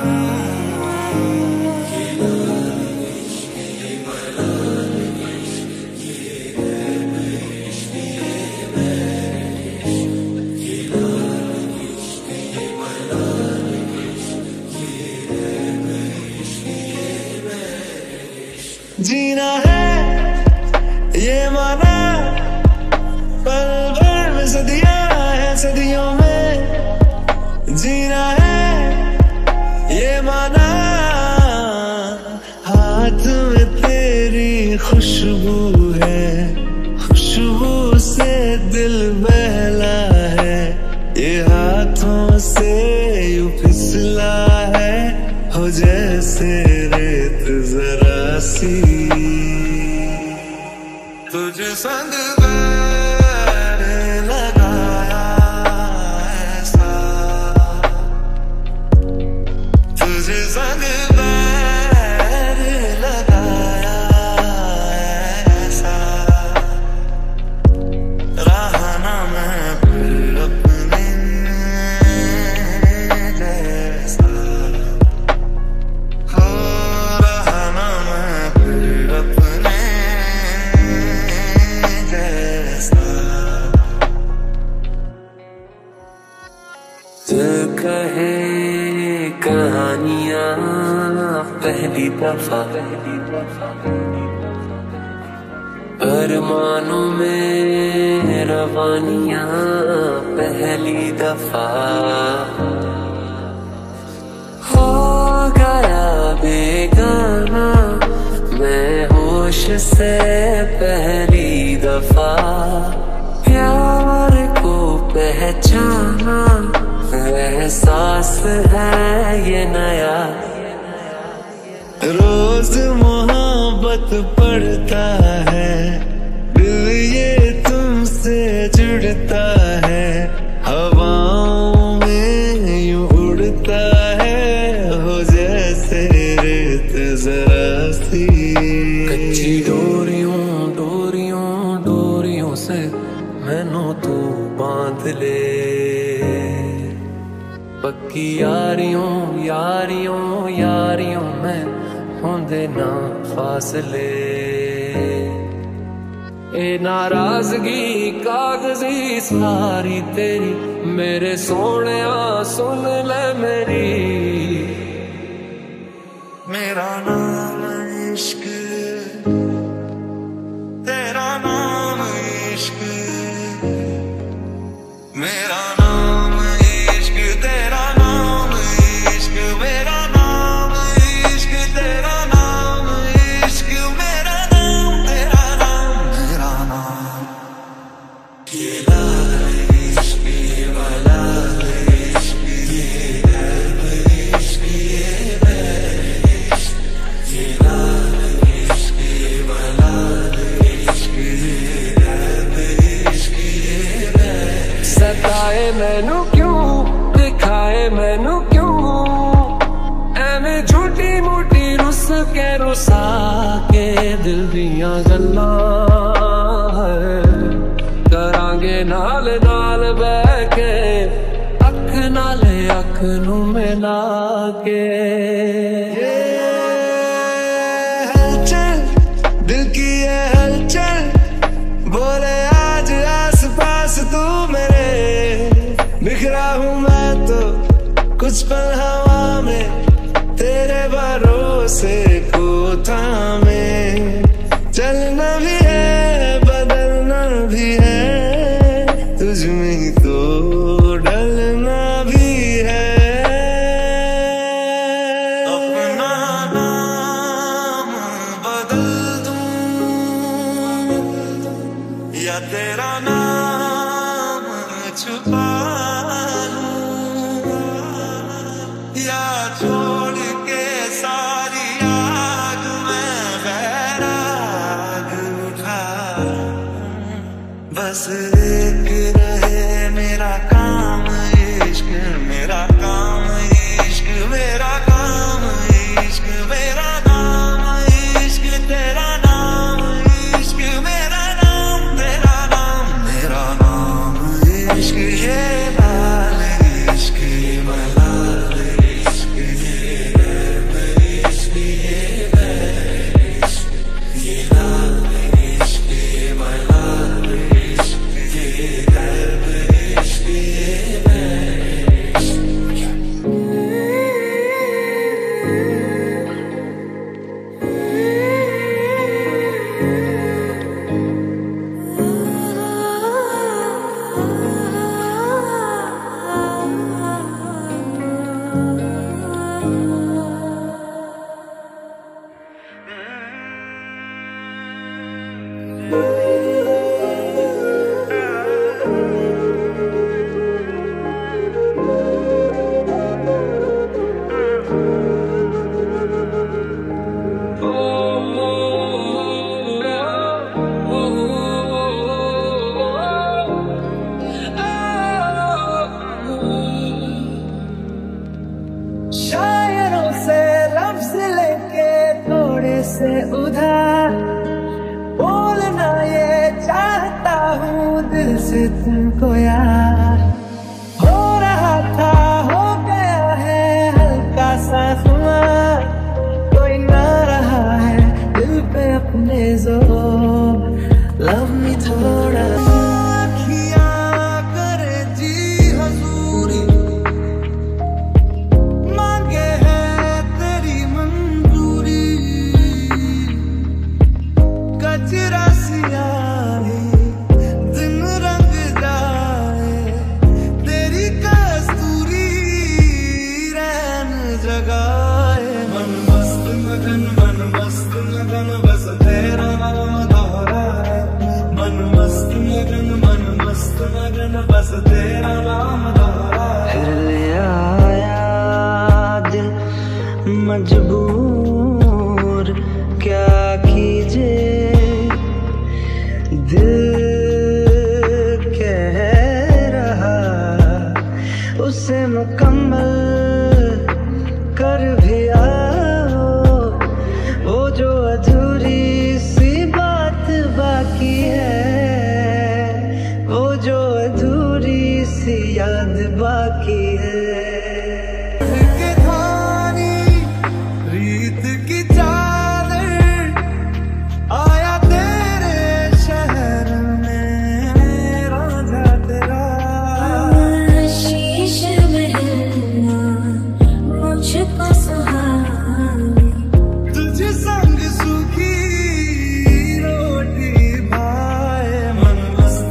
जीना है ये माना, पल भर में सदियां है, सदियों में जीना है ये माना। हाथ में तेरी खुशबू है, खुशबू से दिल बहला है, ये हाथों से यूं फिसला है, हो जैसे रेत जरा सी तुझ संग बैठने लगाया ऐसा, तुझ संग बैठने लगाया ऐसा, रहा ना मैं फिर अपने जैसा, हो रहा ना मैं फिर अपने कहे कहानियां पहली दफा, अरमानों में रवानियां पहली दफा, हो गया बेगाना मैं होश से पहली दफा, प्यार को पहचाना एहसास है ये नया, रोज मोहब्बत पड़ता है, दिल ये तुमसे जुड़ता है, हवाओं में यूं उड़ता है, हो जैसे रेत जरा सी, कच्ची डोरियों डोरियों डोरियों से मैनू तू बांध ले, पक्की यारियों यारियों यारियों में होंदे ना फासले, ए नाराजगी कागजी सारी तेरी, मेरे सोहणिया सुन ले मेरी, मेरा नाम इश्क, तेरा नाम इश्क, मेरा नाम इश्क, तेरा नाम इश्क, मेरा नाम इश्क, तेरा नाम इश्क, मेरा नाम, तेरा नाम, मेरा नाम, ये लाल इश्क, ये वाला इश्क, ये दर्द इश्क, ये बैर इश्क, ये लाल इश्क, ये वाला इश्क, ये दर्द इश्क, ये बैर, सताए मैनू क्यों, दिखाए मैनू क्यों, एवें झूठी मूठी रुस के रुसा के, दिल दियां गल्लां करांगे नाल नाल बह के, अख नाले अख नू मिला के, हलचल दिल की ये हलचल, बोले आज आस पास तू मेरे, बिखरा हूँ मैं तो कुछ पल हवा में, तेरे भरोसे को थामे, चलना भी है बदलना भी है, तुझ में ही तो ढलना भी है, अपना नाम बदल दूं या तेरा नाम छुपा लूं, या छोड़ के सारी आग में बैराग उठा, बस एक रहे मेरा काम इश्क, मेरा काम इश्क, मेरा काम इश्क, मेरा नाम इश्क, तेरा नाम इश्क, मेरा नाम, तेरा नाम, मेरा नाम इश्क, ये लाल इश्क, ये मलाल इश्क, ये शायरों से लफ्ज लेके थोड़े से उधार बोलना ये चाहता हूँ दिल से तुमको यार। हो रहा था हो गया है हल्का सा खुमार, कोई ना रहा है दिल पे अपने जोर। लव मी थोड़ा बस तेरा नाम फिर ले आया दिल मजबूर क्या कीजिए। दिल कह रहा उसे मुकम्मल कर भी आओ, वो जो अधूरी सी बात बाकी है, वो जो अधूरी सी याद बाकी है। रीत की चादर आया तेरे शहर में राजा तेरा, शीश महलना मुझको सुहावे, तुझ संग सूखी रोटी भाए। मन मस्त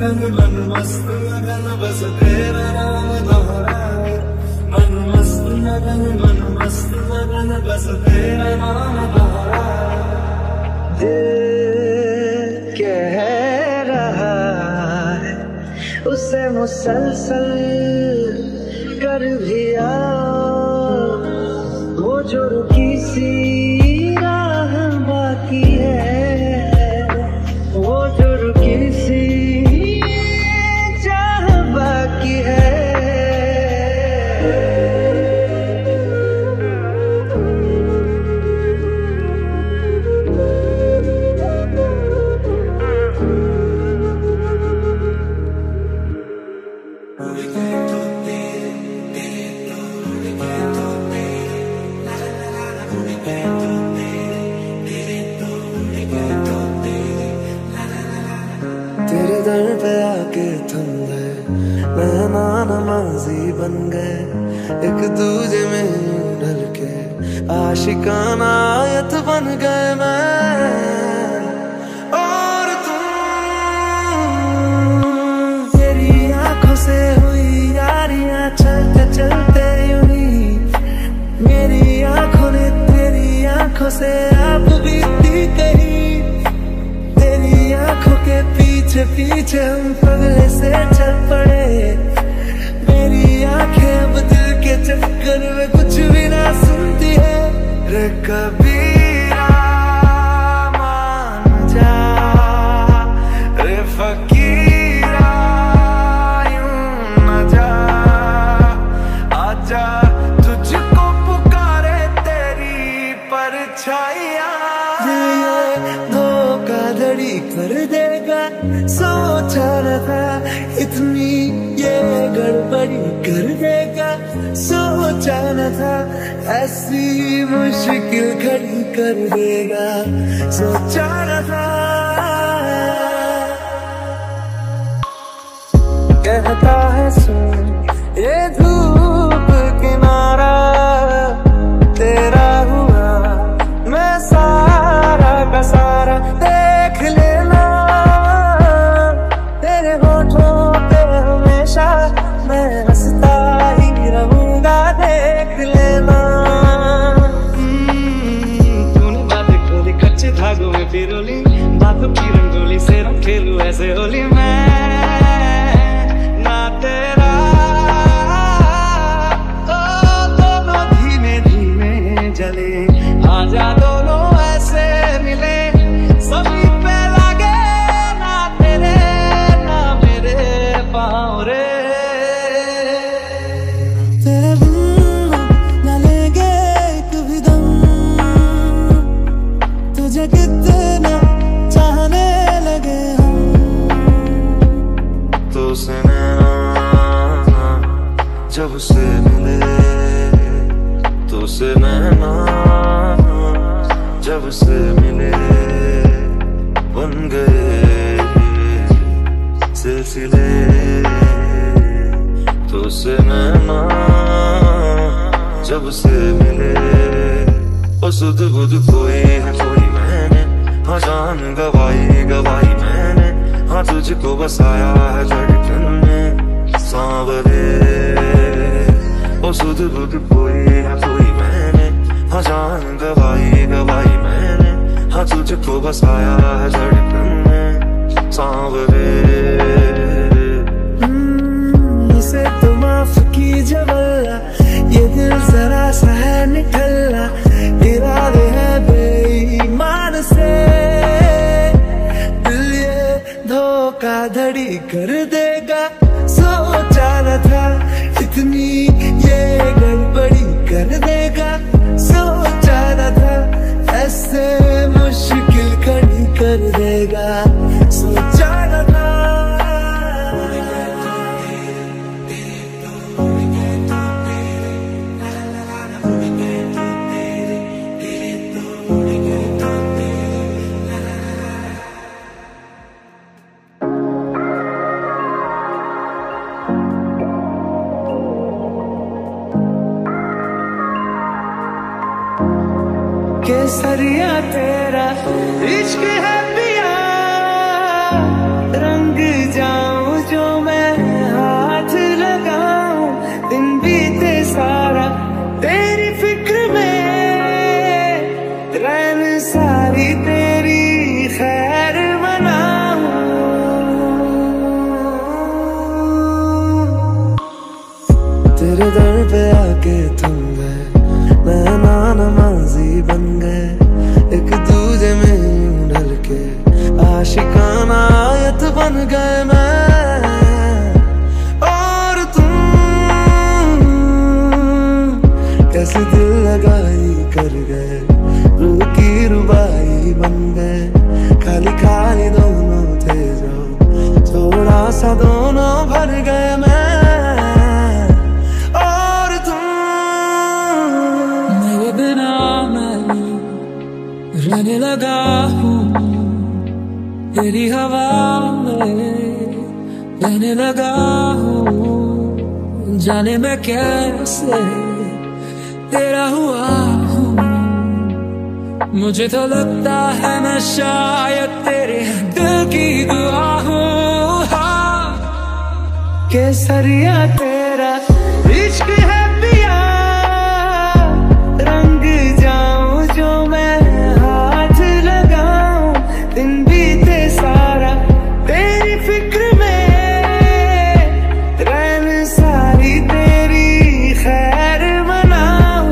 लगन बस तेरा नाम दोहराए। मन मस्त लगन बस तेरा नाम दोहराए। दिल कह रहा है उसे मुसलसल कर भी आओ, वो जो रुकी सी राह बाकी है, वो जो रुकी सी चाह बाकी है। तेरे दर पे आके थम गए, नैना नमाजी बन गए, एक दूजे में ढल के आशिकाना आयत बन गए मैं और तुम। तेरी आंखों से हुई यारियां चलते चलते यूं ही, मेरी आंखों ने तेरी आंखों से आप बीती कहीं। तेरी आंखों के पीछे पीछे हम पगले से चल पड़े, मेरी आंखें अब दिल के चक्कर में कुछ भी ना सुनती है। रे कबीरा मान जा, रे फकीरा यूं न जा, आजा तुझको पुकारे तेरी परछाइयाँ। धोखाधड़ी कर देगा सोचा न था, इतनी ये गड़बड़ी कर देगा सोचा न था, ऐसी मुश्किल खड़ी कर देगा सोचा न था। कहता है सुन ये धूप किनारा तेरा हुआ, मैं सारा का सारा देख लेना, तेरे होठों पे हमेशा मैं हंसता ही रहूंगा देख लेना। तूने बातें खोली कच्चे धागों में पिरोली, बातों की रंगोली से रंग खेलूं ऐसे होली मैं ना तेरा। ओ दोनों तुझसे नैना जब से मिले बन गए सिलसिले, तुझसे नैना जब से मिले। ओ सुध बुध कोई है कोई मैंने, हाँ जान गवाई गवाई मैंने, हाँ तुझको बसाया है धड़कन में सांवरे। ओ सुध बुध कोई है कोई मैंने, हाँ जान गवाई गवाई मैंने, हाँ तुझको बसाया है धड़कन में सांवरे। इसे तो माफ कीजिए वल्ला, ये दिल जरा सा है निठल्ला, इरादे है बेईमान से, दिल ये धोखा धड़ी कर देगा। सोचा न था इतनी ये गड़बड़ी कर देगा, सोचा न था ऐसे मुश्किल खड़ी कर देगा, सोचा न था। केसरिया तेरा इश्क है पिया, रंग जाऊं जो मैं हाथ लगाऊं, दिन बीते सारा तेरी फिक्र में, रैन सारी तेरी खैर मनाऊं। तेरे दर पे आके थम गए, नैना नमाजी बन गए, एक दूजे में यूं ढल के आशिकाना आयत बन गए मैं और तुम। कैसे दिल लगाई कर गए, रूह की रुबाई बन गए, खाली खाली दोनों थे जो थोड़ा सा दोनों भर गए मैं और तुम। मेरे बिना मैं रहने लगा हूँ, तेरी हवा में रहने लगा हूँ, जाने मैं कैसे तेरा हुआ हूँ। मुझे तो लगता है मैं शायद तेरे दिल की दुआ हूँ। केसरिया तेरा इश्क है पिया, रंग जाऊं जो मैं हाथ लगाऊं, दिन बीते सारा तेरी फिक्र में, रैन सारी तेरी खैर मनाऊं।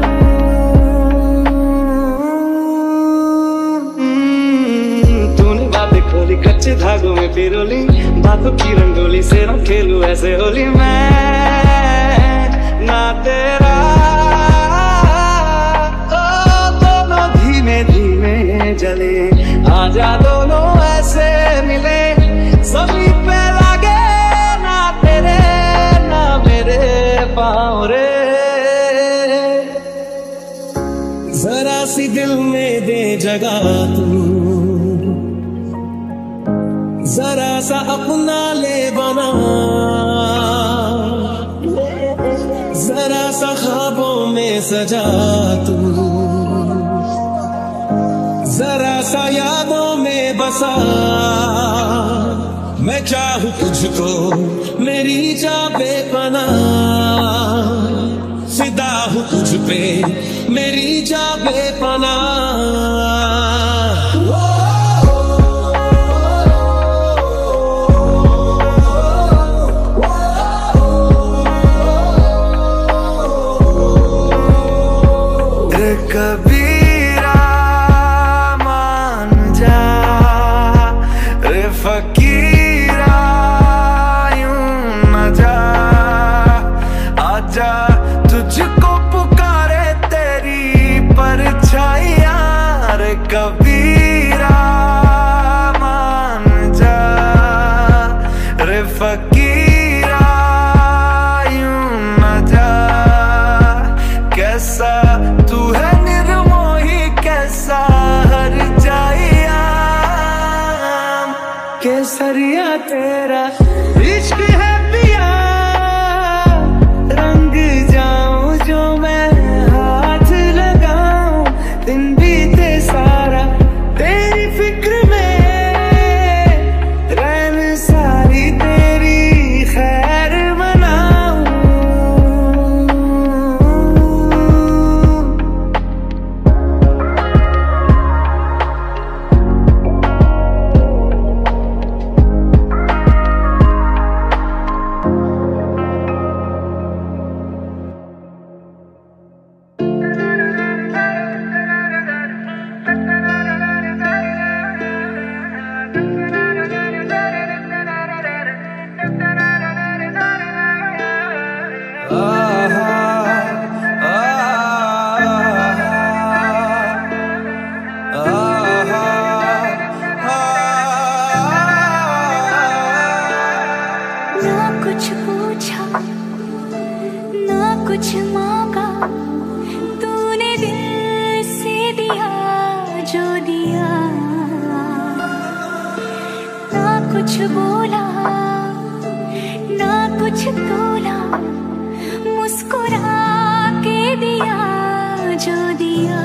तूने बातें खोली कच्चे धागों में पिरोली, बातों की रंगोली से न खेलूं ऐसे होली मैं ना तेरा। दोनों धीमे धीमे जले, आजा दोनों ऐसे मिले, सभी पे लागे ना तेरे ना मेरे पाँव रे। जरा सी दिल में दे जगह तू, जरा सा अपना ले बना, जरा सा ख्वाबों में सजा तू, जरा सा यादों में बसा। मैं चाहूं तुझको मेरी जा बेपना, फिदा हूं तुझ पे मेरी जा बेपना। कबीरा मान जा रे फकीरा, यूं न जा, आजा तुझको पुकारे तेरी परछाइयां रे कबीरा मान जा रे फकीरा, यूं न जा, कैसा तू तेरा इश्क है पिया, रंग जाऊं जो मैं हाथ लगाऊं, दिन बीते सारा तेरी फिक्र में, रैन सारी तेरी खैर मनाऊं। ना कुछ पूछा ना कुछ मांगा, तूने दिल से दिया जो दिया, ना कुछ बोला ना कुछ तोला, मुस्कुरा के दिया जो दिया।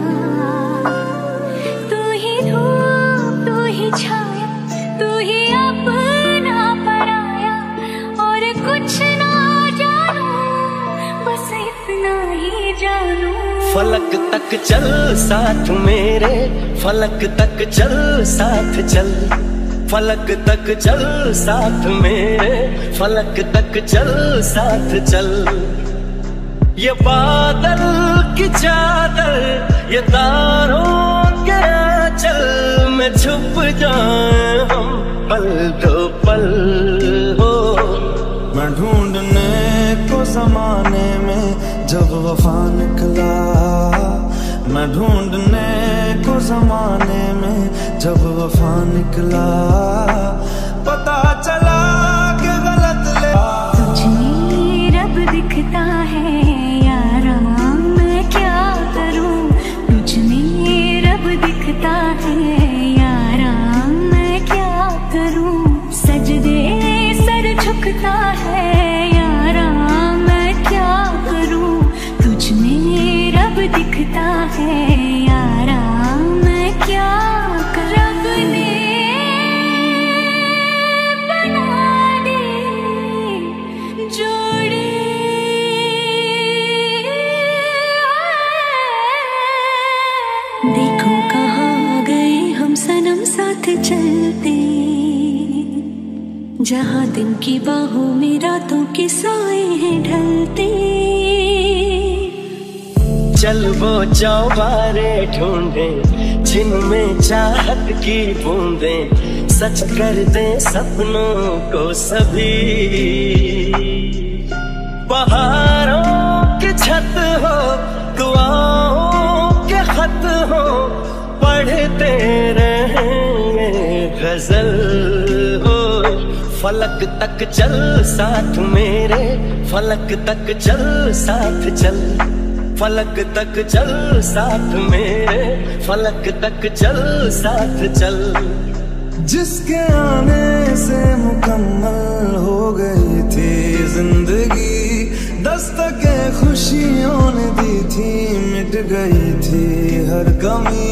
तू ही धूप तू ही छाया, तू ही अपना पराया, और कुछ ना जानू बस इतना ही जानू। फलक तक चल साथ मेरे, फलक तक चल साथ चल, फलक तक चल साथ मेरे, फलक तक चल साथ चल। ये बादल की चादर, ये तारों के आंचल में छुप जाए हम पल दो पल हो। मैं ढूंढने को ज़माने में जब वफा निकला, मैं ढूंढने को ज़माने में जब वफा निकला, पता चला कि गलत ले। तुझमें रब दिखता है यारा, मैं क्या करूं, तुझमें रब दिखता है यारा, मैं क्या करूं। सजदे सर झुकता है यारा, मैं क्या करूं, तुझमें रब दिखता है यारा, मैं क्या करूं। रब ने बना दे जोड़ी, देखो कहाँ गए हम सनम साथ चलते, जहाँ दिन की बाहों में रातों के साए हैं ढलते। चल वो चौबारे ढूंढे जिनमें चाहत की बूंदें सच कर दे सपनों को सभी। बहारों की छत हो, दुआओं के खत हो, पढ़ते रहेंगे गजल हो। फलक तक चल साथ मेरे, फलक तक चल साथ चल, फलक तक चल साथ मेरे, फलक तक चल साथ चल। जिसके आने से मुकम्मल हो गई थी जिंदगी, दस्तकें खुशियों ने दी थी, मिट गई थी हर कमी।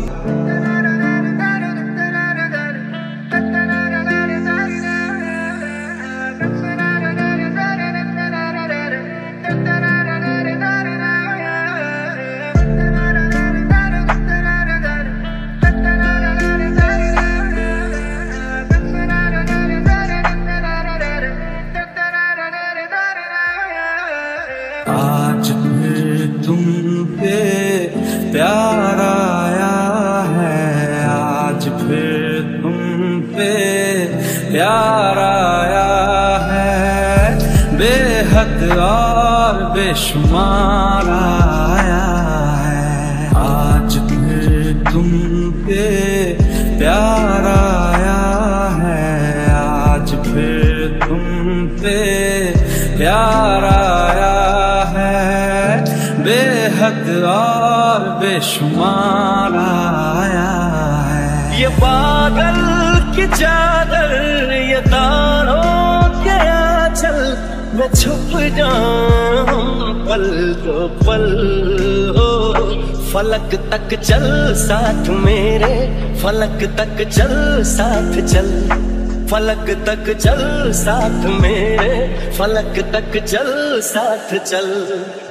आज फिर तुम पे प्यार आया है, आज फिर तुम पे प्यार आया है, बेहद और बेशुमार आया है। आज फिर तुम पे प्यार आया है, आज फिर तुम पे प्यार आया है, बेहद और बेशुमार आया है। ये बादल की चादर ये तारों के आंचल मैं छुप जाऊं पल तो पल हो। फलक तक चल साथ मेरे, फलक तक चल साथ चल, फलक तक चल साथ मेरे, फलक तक चल साथ चल।